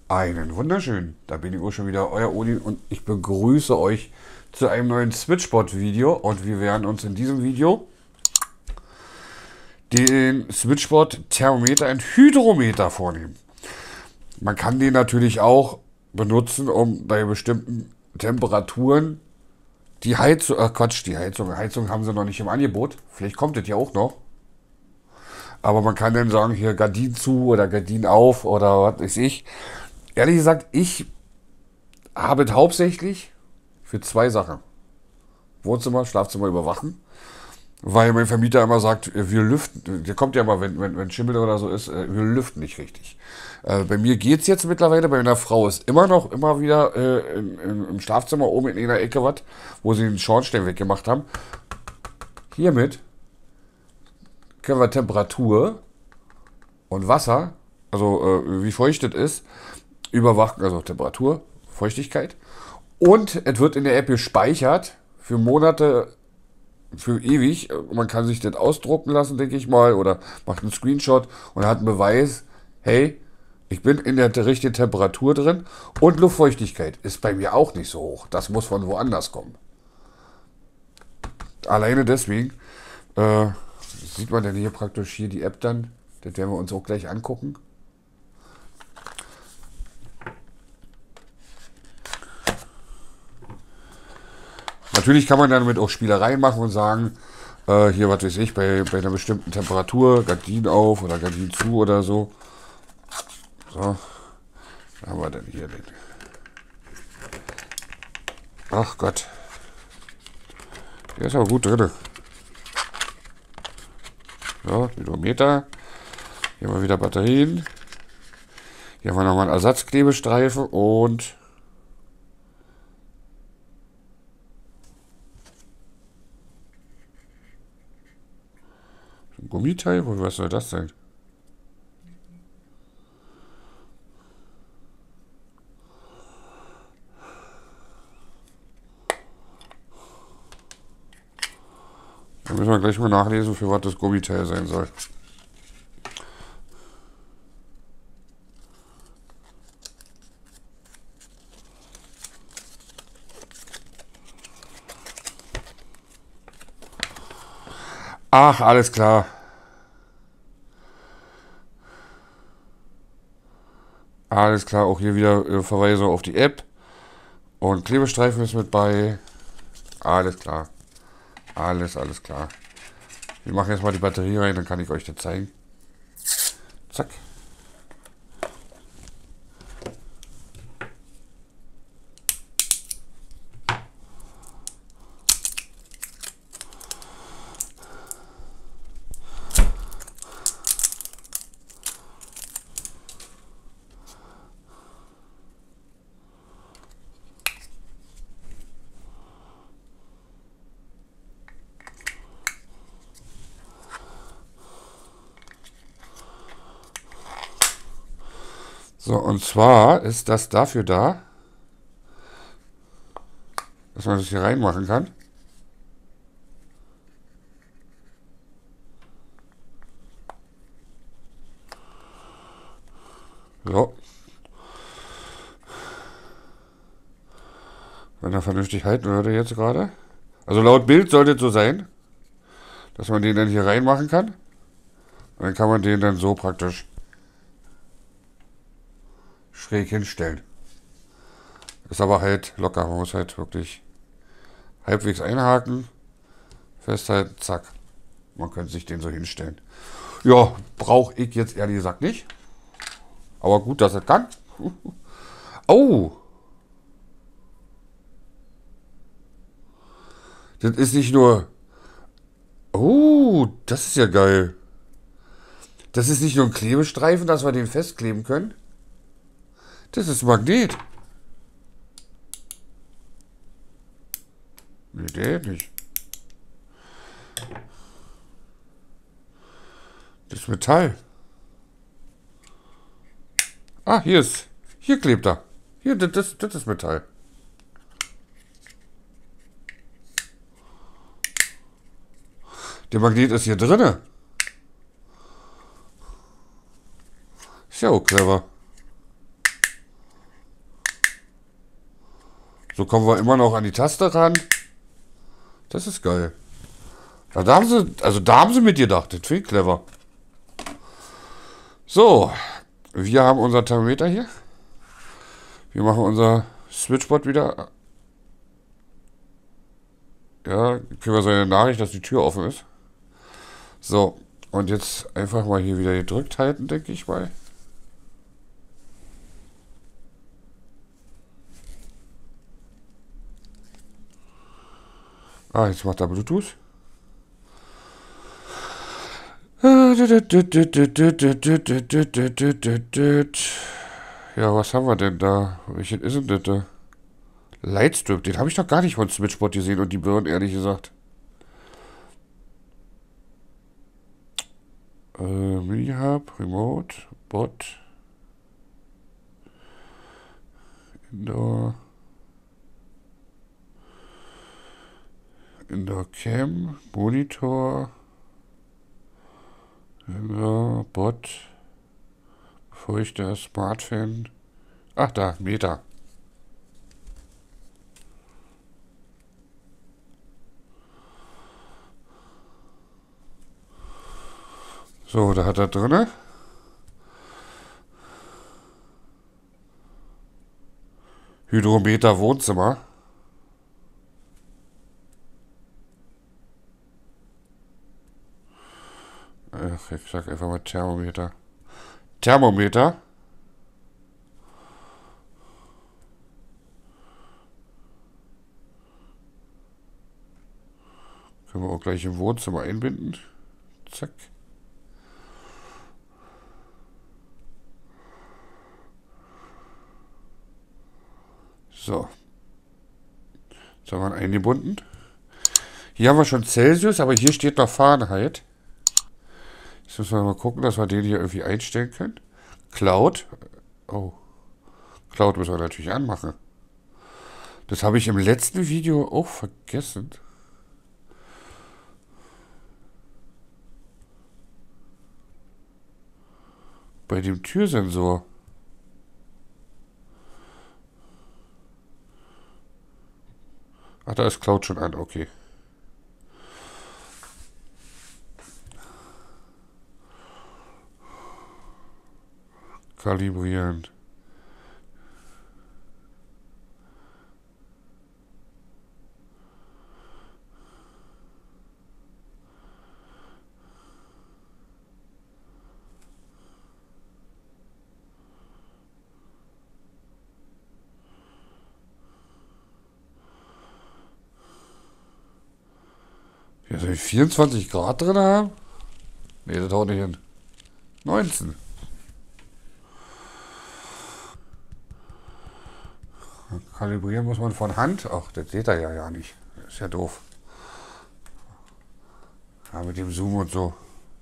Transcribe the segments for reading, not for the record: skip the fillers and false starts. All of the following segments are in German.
Einen wunderschönen. Da bin ich auch schon wieder, euer Odin, und ich begrüße euch zu einem neuen Switchbot-Video. Und wir werden uns in diesem Video den Switchbot-Thermometer und Hydrometer vornehmen. Man kann den natürlich auch benutzen, um bei bestimmten Temperaturen die Heizung, Heizung haben sie noch nicht im Angebot. Vielleicht kommt das ja auch noch. Aber man kann dann sagen, hier Gardinen zu oder Gardinen auf oder was weiß ich. Ehrlich gesagt, ich habe es hauptsächlich für zwei Sachen. Wohnzimmer, Schlafzimmer überwachen. Weil mein Vermieter immer sagt, wir lüften. Der kommt ja mal, wenn Schimmel oder so ist, wir lüften nicht richtig. Bei mir geht es jetzt mittlerweile, bei meiner Frau ist immer wieder im Schlafzimmer oben in einer Ecke was, wo sie den Schornstein weggemacht haben. Hiermit können wir Temperatur und Wasser, also wie feucht es ist, überwachen, also Temperatur, Feuchtigkeit. Und es wird in der App gespeichert für Monate, für ewig. Man kann sich das ausdrucken lassen, denke ich mal, oder macht einen Screenshot und hat einen Beweis, hey, ich bin in der richtigen Temperatur drin und Luftfeuchtigkeit ist bei mir auch nicht so hoch. Das muss von woanders kommen. Alleine deswegen sieht man denn hier praktisch hier die App dann. Das werden wir uns auch gleich angucken. Natürlich kann man damit auch Spielereien machen und sagen, hier, was weiß ich, bei einer bestimmten Temperatur, Gardinen auf oder Gardinen zu oder so. So, was haben wir denn hier denn? Ach Gott. Der ist aber gut drin. So, Hydrometer. Hier haben wir wieder Batterien. Hier haben wir nochmal einen Ersatzklebestreifen und ein Gummiteil. Was soll das sein? Da müssen wir gleich mal nachlesen, für was das Gummiteil sein soll. Ach, alles klar. Alles klar, auch hier wieder Verweise auf die App. Und Klebestreifen ist mit bei. Alles klar. Alles klar. Wir machen jetzt mal die Batterie rein, dann kann ich euch das zeigen. Zack. So, und zwar ist das dafür da, dass man das hier reinmachen kann. So. Wenn er vernünftig halten würde jetzt gerade. Also laut Bild sollte es so sein, dass man den dann hier reinmachen kann. Und dann kann man den dann so praktisch schräg hinstellen. Ist aber halt locker. Man muss halt wirklich halbwegs einhaken, festhalten, zack. Man könnte sich den so hinstellen. Ja, brauche ich jetzt ehrlich gesagt nicht. Aber gut, dass er kann. Oh! Das ist nicht nur... Oh, das ist ja geil. Das ist nicht nur ein Klebestreifen, dass wir den festkleben können. Das ist ein Magnet. Nee, der nicht. Das ist Metall. Ah, hier ist. Hier klebt er. Hier, das ist Metall. Der Magnet ist hier drinne. Ist ja auch clever. So kommen wir immer noch an die Taste ran. Das ist geil. Ja, da haben sie, also da haben sie mitgedacht. Das finde ich clever. So, wir haben unser Thermometer hier. Wir machen unser Switchboard wieder. Ja, kriegen wir so eine Nachricht, dass die Tür offen ist. So, und jetzt einfach mal hier wieder gedrückt halten, denke ich mal. Ah, jetzt macht er Bluetooth. Ja, was haben wir denn da? Welches ist denn das da? Lightstrip, den habe ich noch gar nicht von Switchboard gesehen und die Birnen, ehrlich gesagt. Mini-Hub, Remote, Bot, Indoor, Indoor Cam, Monitor, Indoor, Bot, Feuchter, Smartfan. Ach da, Meter. So, da hat er drinne. Hydrometer Wohnzimmer. Ach, ich sag einfach mal Thermometer. Thermometer. Können wir auch gleich im Wohnzimmer einbinden. Zack. So. Jetzt haben wir ihn eingebunden. Hier haben wir schon Celsius, aber hier steht noch Fahrenheit. Jetzt müssen wir mal gucken, dass wir den hier irgendwie einstellen können. Cloud. Oh. Cloud müssen wir natürlich anmachen. Das habe ich im letzten Video auch vergessen. Bei dem Türsensor. Ach, da ist Cloud schon an, okay. Kalibrieren. Hier soll ich 24 Grad drin haben? Ne, das haut nicht hin. 19. Kalibrieren muss man von Hand. Ach, das seht ihr ja nicht. Das ist ja doof. Ja, mit dem Zoom und so.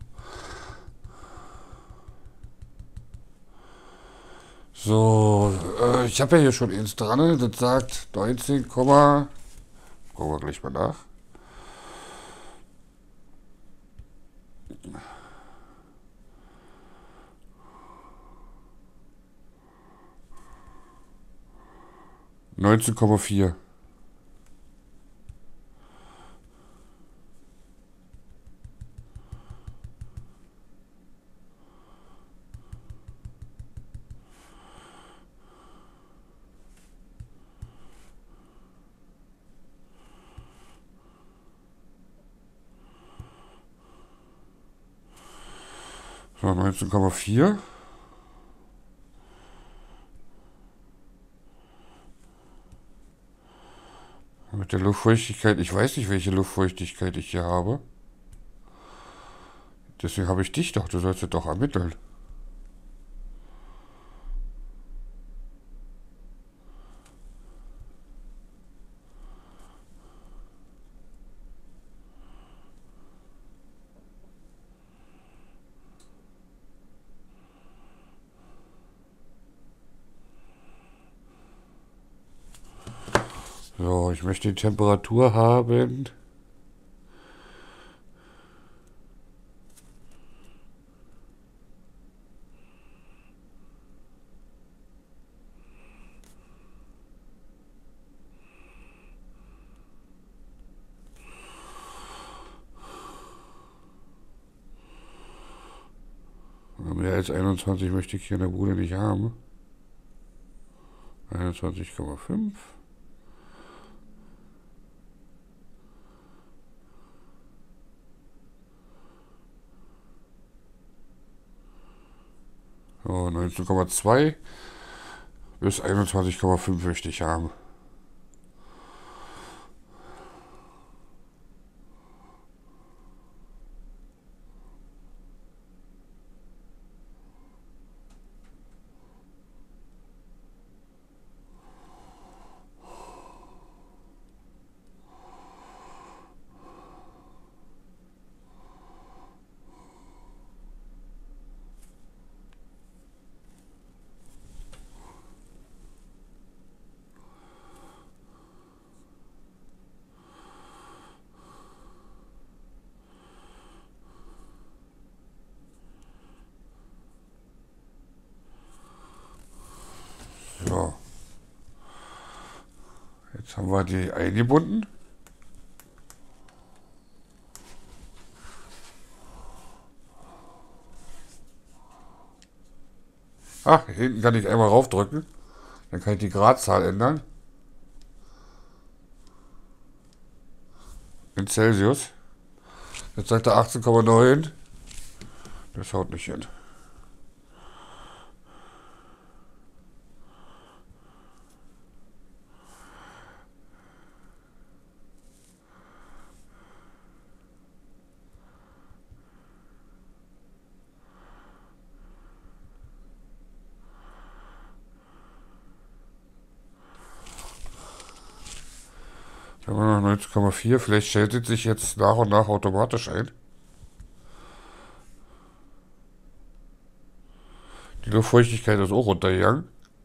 So, ich habe ja hier schon eins dran. Das sagt 19, gucken wir gleich mal nach. Neunzehn Komma vier. So, 19,4. Mit der Luftfeuchtigkeit, ich weiß nicht, welche Luftfeuchtigkeit ich hier habe. Deswegen habe ich dich doch, du sollst es doch ermitteln. So, ich möchte die Temperatur haben. Mehr als 21 möchte ich hier in der Bude nicht haben. 21,5. So, 19,2 bis 21,5 möchte ich haben. So, jetzt haben wir die eingebunden. Ach, hinten kann ich einmal raufdrücken. Dann kann ich die Gradzahl ändern. In Celsius. Jetzt sagt er 18,9. Das haut nicht hin. Da haben wir noch 19,4. Vielleicht stellt es sich jetzt nach und nach automatisch ein. Die Luftfeuchtigkeit ist auch runtergegangen.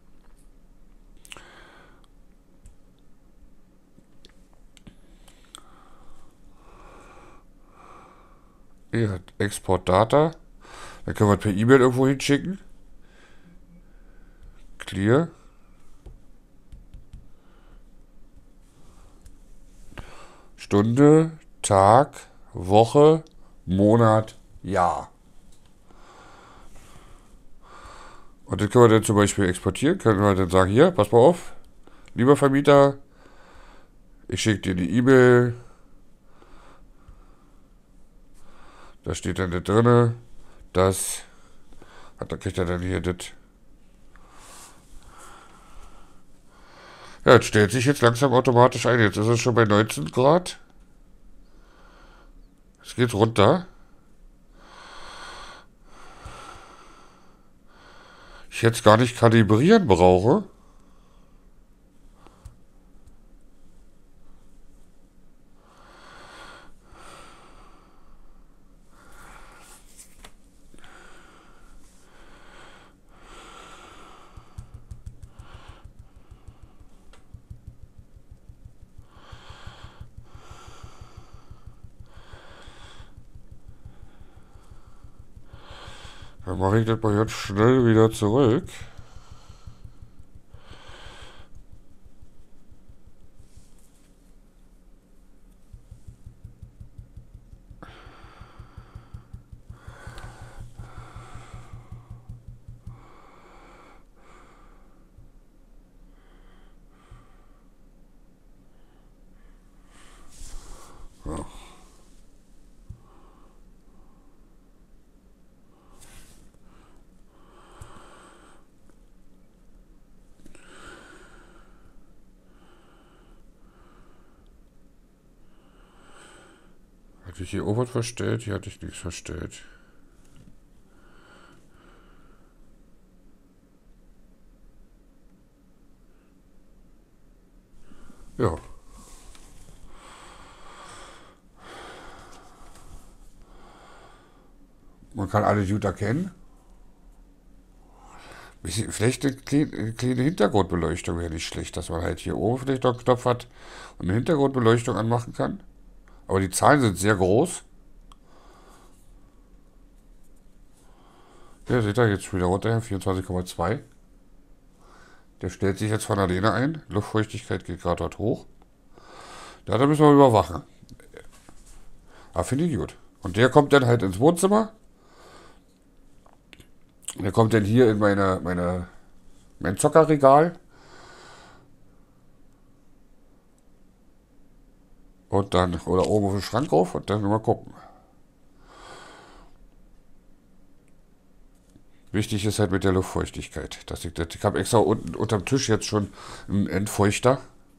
Hier hat Export Data. Dann können wir per E-Mail irgendwo hinschicken. Clear. Stunde, Tag, Woche, Monat, Jahr. Und das können wir dann zum Beispiel exportieren. Können wir dann sagen, hier, pass mal auf, lieber Vermieter, ich schicke dir die E-Mail. Da steht dann das drinne, das, da kriegt er dann hier das. Ja, jetzt stellt sich jetzt langsam automatisch ein. Jetzt ist es schon bei 19 Grad. Jetzt geht's runter. Ich jetzt gar nicht kalibrieren brauche. Dann mache ich das mal jetzt schnell wieder zurück. Ja. Hatte ich hier auch was verstellt? Hier hatte ich nichts verstellt. Ja. Man kann alles gut erkennen. Vielleicht eine kleine Hintergrundbeleuchtung wäre nicht schlecht, dass man halt hier oben vielleicht noch einen Knopf hat und eine Hintergrundbeleuchtung anmachen kann. Aber die Zahlen sind sehr groß. Ja, seht ihr, jetzt wieder runter, 24,2. Der stellt sich jetzt von alleine ein. Luftfeuchtigkeit geht gerade dort hoch. Ja, da müssen wir überwachen. Ah, finde ich gut. Und der kommt dann halt ins Wohnzimmer. Der kommt dann hier in mein Zockerregal. Und dann, oder oben auf den Schrank rauf und dann mal gucken. Wichtig ist halt mit der Luftfeuchtigkeit. Ich habe extra unten unterm Tisch jetzt schon einen Entfeuchter.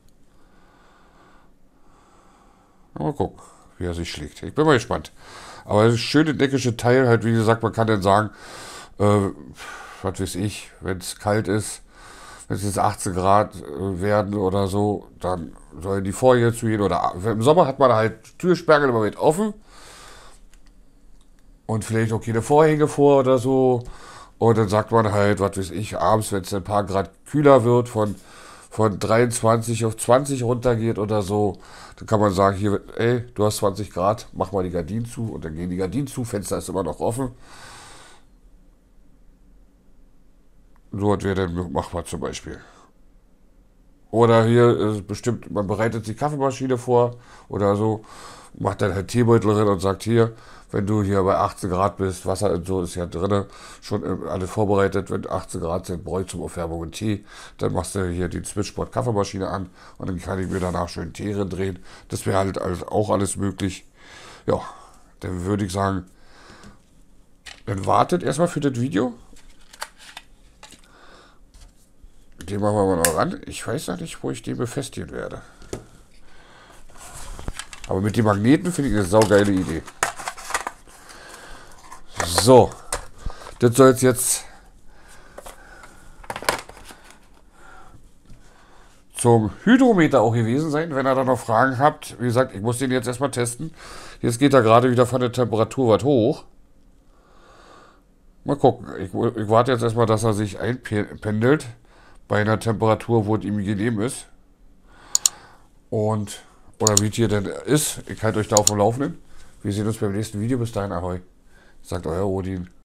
Mal gucken, wie er sich schlägt. Ich bin mal gespannt. Aber das schöne deckische Teil, halt wie gesagt, man kann dann sagen, was weiß ich, wenn es kalt ist, wenn es jetzt 18 Grad werden oder so, dann sollen die Vorhänge zugehen. Oder im Sommer hat man halt Türsperren immer mit offen und vielleicht auch keine Vorhänge vor oder so. Und dann sagt man halt, was weiß ich, abends, wenn es ein paar Grad kühler wird, von 23 auf 20 runtergeht oder so, dann kann man sagen, hier, ey, du hast 20 Grad, mach mal die Gardinen zu. Und dann gehen die Gardinen zu, Fenster ist immer noch offen. So was wäre dann machbar zum Beispiel. Oder hier ist bestimmt, man bereitet die Kaffeemaschine vor oder so, macht dann halt Teebeutel drin und sagt hier, wenn du hier bei 18 Grad bist, Wasser und so ist ja drin, schon alles vorbereitet, wenn 18 Grad sind, Bräu zum Aufwärmung und Tee, dann machst du hier die Switchboard Kaffeemaschine an und dann kann ich mir danach schön Tee drehen. Das wäre halt auch alles möglich. Ja, dann würde ich sagen, dann wartet erstmal für das Video. Den machen wir mal noch ran. Ich weiß noch nicht, wo ich den befestigen werde. Aber mit den Magneten finde ich eine saugeile Idee. So. Das soll es jetzt zum Hydrometer auch gewesen sein. Wenn ihr da noch Fragen habt, wie gesagt, ich muss den jetzt erstmal testen. Jetzt geht er gerade wieder von der Temperatur was hoch. Mal gucken. Ich warte jetzt erstmal, dass er sich einpendelt. Bei einer Temperatur, wo es ihm genehm ist. Und, oder wie es hier denn ist. Ich halte euch da auf dem Laufenden. Wir sehen uns beim nächsten Video. Bis dahin, ahoi. Sagt euer Odin.